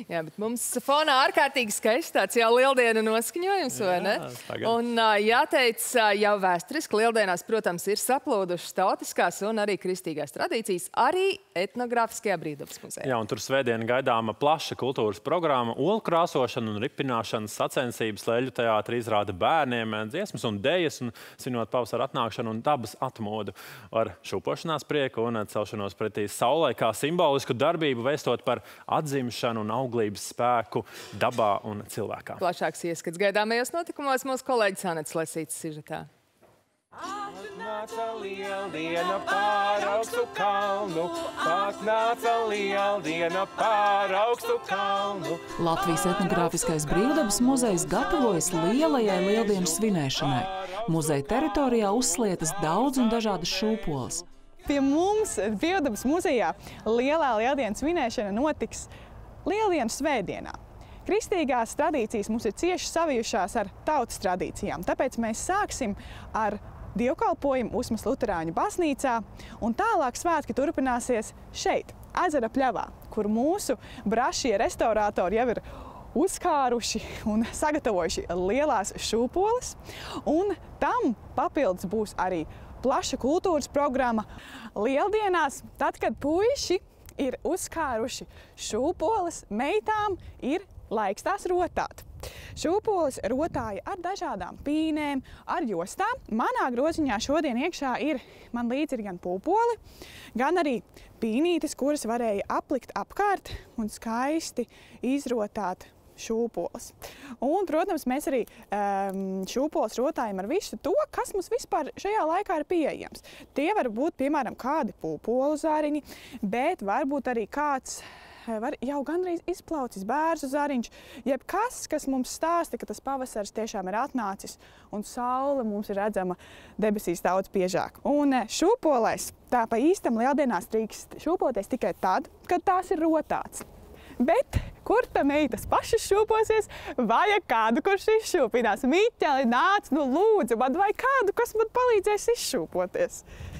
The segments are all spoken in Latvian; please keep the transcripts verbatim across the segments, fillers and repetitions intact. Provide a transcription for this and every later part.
Jā, bet mums fonā ārkārtīgi skaists tāds jau lieldienu noskaņojums, vai ne? Jā, un jāteic, jau vēsturiski lieldienās, protams, ir saplūdušas tautiskās un arī kristīgās tradīcijas, arī etnogrāfiskajā Brīvdabas muzejā. Jā, un tur svētdien gaidāma plaša kultūras programma, olu krāsošana un ripināšanas sacensības, leļu teātri izrāda bērniem, dziesmas un dejas, un svinot pavasara atnākšanu un dabas atmodu ar šūpošanās prieku un celšanos pretī saulē, kā simbolisku darbību vēstot par atzimšanu un auglības spēku dabā un cilvēkā. Plašāks ieskats gaidāmajos notikumos mūsu kolēģis Anets Lesīts sižetā. Atnāca lieldiena pār augstu kalnu, atnāca lieldiena pār augstu kalnu. Latvijas etnogrāfiskais Brīvdabas muzejs gatavojas lielajai lieldienu svinēšanai. Muzeja teritorijā uzslietas daudz un dažādas šūpoles. Pie mums Brīvdabas muzejā lielā lieldienu svinēšana notiks Lieldienu svētdienā. Kristīgās tradīcijas mums ir cieši savijušās ar tautas tradīcijām, tāpēc mēs sāksim ar dievkalpojumu Usmas Luterāņu baznīcā, un tālāk svētki turpināsies šeit, ezera pļavā, kur mūsu brašie restaurātori jau ir uzkāruši un sagatavojuši lielās šūpoles, un tam papildus būs arī plaša kultūras programma lieldienās, tad, kad puiši ir uzkāruši šūpoles, meitām ir laiks tās rotāt. Šūpoles rotāja ar dažādām pīnēm, ar jostām. Manā groziņā šodien iekšā ir, man līdzi ir gan pūpoli, gan arī pīnītes, kuras varēja aplikt apkārt un skaisti izrotāt šūpoles. Un, protams, mēs arī um, šūpoles rotājam ar visu to, kas mums vispār šajā laikā ir pieejams. Tie var būt, piemēram, kādi pūpolu zariņi, bet varbūt arī kāds var jau gandrīz izplaucis bērzu zariņš, jeb kas, kas mums stāsta, ka tas pavasars tiešām ir atnācis un saule mums ir redzama debesīs daudz biežāk. Un šūpolēs tā pa īstam lieldienās drīkst šūpoties tikai tad, kad tās ir rotāts. Bet kur ta meitas pašas šūposies, vajag kādu, kurš izšūpinās. Miķeli, nāc, nu lūdzu, man vai kādu, kas man palīdzēs izšūpoties.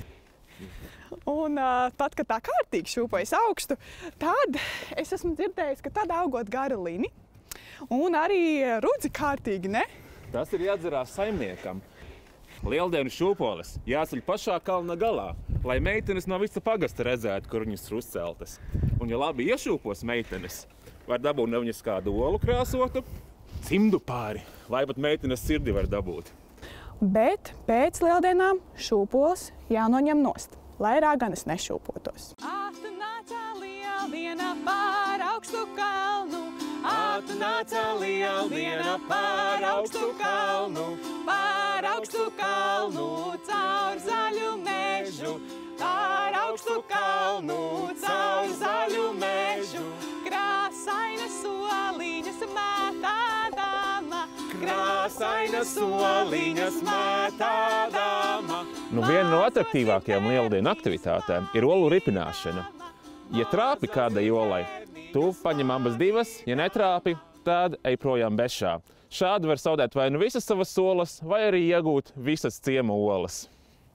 Un uh, tad, kad tā kārtīgi šūpojas augstu, tad es esmu dzirdējis, ka tad augot gara lini un arī rudzi kārtīgi, ne? Tas ir jāatcerās saimniekam. Lieldienu šūpoles jāceļ pašā kalna galā, lai meitenes no visa pagasta redzētu, kur viņas ir uzceltas. Un, ja labi iešūpos meitenes, var dabūt no viņas kādu olu krāsotu, cimdu pāri, vai pat meitenes sirdi var dabūt. Bet pēc lieldienām šūpoles jānoņem nost, lai raganas nešūpotos. Atnāca lieldiena pār augstu kalnu, atnāca lieldiena pār augstu kalnu, pār augstu kalnu, caur zaļu mežu, pār augstu kalnu, caur zaļu mežu, krāsainas soliņas mētādama, krāsainas soliņas mētādama. Nu, viena no atraktīvākajām lieldienu aktivitātēm ir olu ripināšana. Ja trāpi kādai olai, tu paņem abas divas, ja netrāpi, tad ej projām bešā. Šādi var zaudēt vai nu visas savas olas, vai arī iegūt visas ciema olas.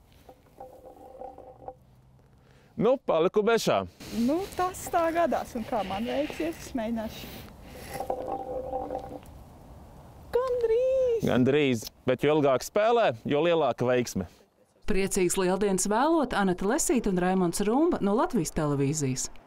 Nu, paliku bešā. Nu, tas tā gadās, un kā man veiksies, es mēģināšu. Gandrīz! Gandrīz, bet jo ilgāk spēlē, jo lielāka veiksme. Priecīgs lieldienas vēlot Aneta Lesīta un Raimonds Rumba no Latvijas televīzijas.